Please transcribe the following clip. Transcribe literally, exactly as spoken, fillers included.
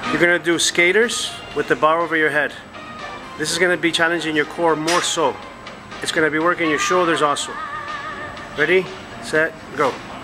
You're gonna do skaters with the bar over your head. This is gonna be challenging your core more so. It's gonna be working your shoulders also. Ready, set, go.